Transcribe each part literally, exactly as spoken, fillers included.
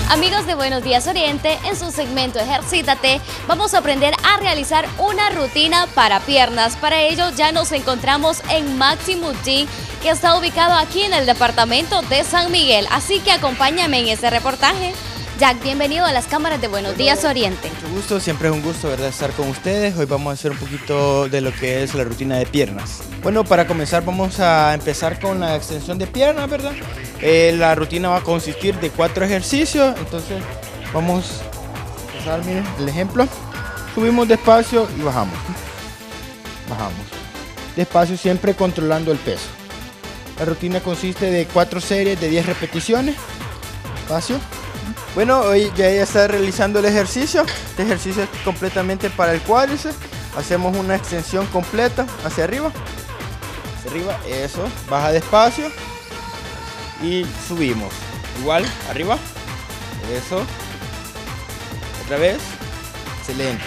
Amigos de Buenos Días Oriente, en su segmento Ejercítate, vamos a aprender a realizar una rutina para piernas. Para ello ya nos encontramos en Maximus Gym, que está ubicado aquí en el departamento de San Miguel. Así que acompáñame en este reportaje. Jack, bienvenido a las cámaras de Buenos Bueno, Días Oriente. Mucho gusto, siempre es un gusto, ¿verdad?, estar con ustedes. Hoy vamos a hacer un poquito de lo que es la rutina de piernas. Bueno, para comenzar vamos a empezar con la extensión de piernas, ¿verdad? Eh, la rutina va a consistir de cuatro ejercicios, entonces vamos a empezar, miren, el ejemplo. Subimos despacio y bajamos. Bajamos. Despacio, siempre controlando el peso. La rutina consiste de cuatro series de diez repeticiones. Despacio. Bueno, hoy ya ella está realizando el ejercicio. Este ejercicio es completamente para el cuádriceps. Hacemos una extensión completa hacia arriba. Hacia arriba, eso. Baja despacio. Y subimos. Igual, arriba. Eso. Otra vez. Excelente.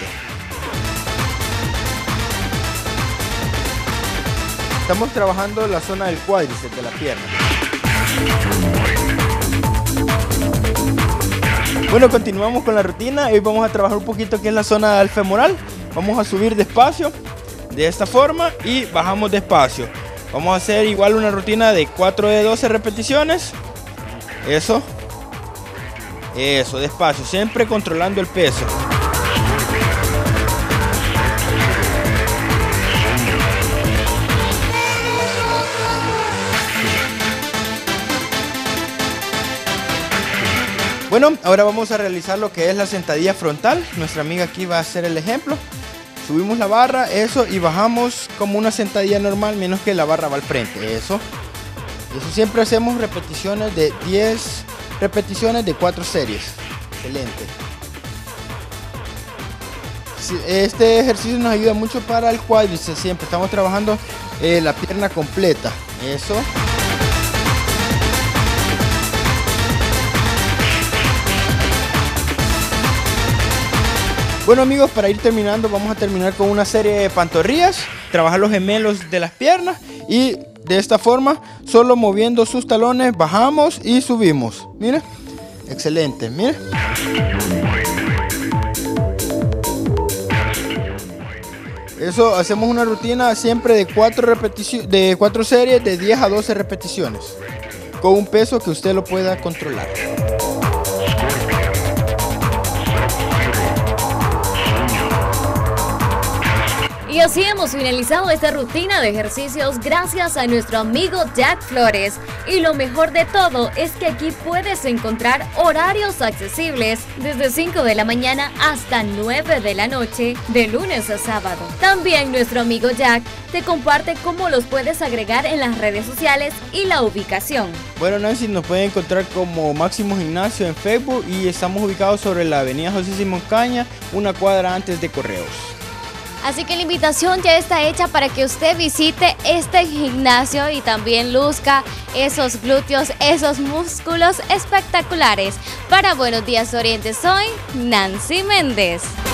Estamos trabajando la zona del cuádriceps de la pierna. Bueno, continuamos con la rutina. Hoy vamos a trabajar un poquito que es la zona del femoral. Vamos a subir despacio de esta forma y bajamos despacio. Vamos a hacer igual una rutina de cuatro de doce repeticiones. Eso. Eso, despacio, siempre controlando el peso. Bueno, ahora vamos a realizar lo que es la sentadilla frontal. Nuestra amiga aquí va a hacer el ejemplo. Subimos la barra, eso, y bajamos como una sentadilla normal, menos que la barra va al frente, eso. Eso siempre hacemos repeticiones de diez repeticiones de cuatro series. Excelente. Este ejercicio nos ayuda mucho para el cuádriceps, siempre estamos trabajando eh, la pierna completa, eso. Bueno amigos, para ir terminando vamos a terminar con una serie de pantorrillas, trabajar los gemelos de las piernas y de esta forma, solo moviendo sus talones, bajamos y subimos. Mire, excelente, mire. Eso, hacemos una rutina siempre de cuatro repeticiones, de cuatro series de diez a doce repeticiones, con un peso que usted lo pueda controlar. Y así hemos finalizado esta rutina de ejercicios gracias a nuestro amigo Jack Flores. Y lo mejor de todo es que aquí puedes encontrar horarios accesibles desde cinco de la mañana hasta nueve de la noche, de lunes a sábado. También nuestro amigo Jack te comparte cómo los puedes agregar en las redes sociales y la ubicación. Bueno Nancy, nos pueden encontrar como Máximo Gimnasio en Facebook y estamos ubicados sobre la avenida José Simón Caña, una cuadra antes de Correos. Así que la invitación ya está hecha para que usted visite este gimnasio y también luzca esos glúteos, esos músculos espectaculares. Para Buenos Días Oriente soy Nancy Méndez.